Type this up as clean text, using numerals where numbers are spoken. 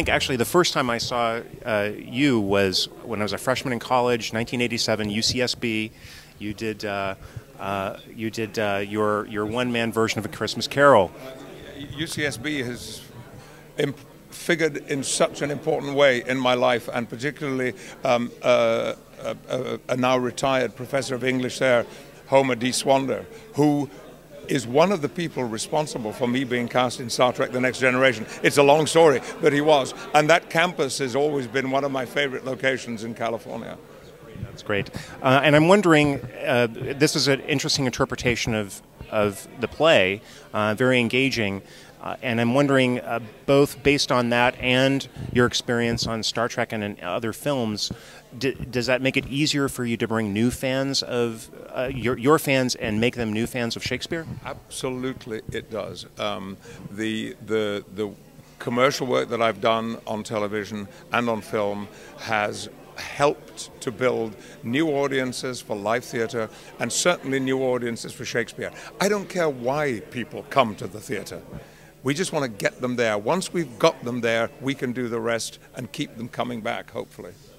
think actually the first time I saw you was when I was a freshman in college, 1987, UCSB. You did your one-man version of A Christmas Carol. UCSB has figured in such an important way in my life, and particularly a now retired professor of English there, Homer D. Swander, who is one of the people responsible for me being cast in Star Trek: The Next Generation. It's a long story, but he was. And that campus has always been one of my favorite locations in California. That's great. And I'm wondering, this is an interesting interpretation of the play, very engaging. And I'm wondering, both based on that and your experience on Star Trek and in other films, does that make it easier for you to bring new fans of your fans and make them new fans of Shakespeare? Absolutely, it does. The commercial work that I've done on television and on film has helped to build new audiences for live theatre and certainly new audiences for Shakespeare. I don't care why people come to the theatre. We just want to get them there. Once we've got them there, we can do the rest and keep them coming back, hopefully.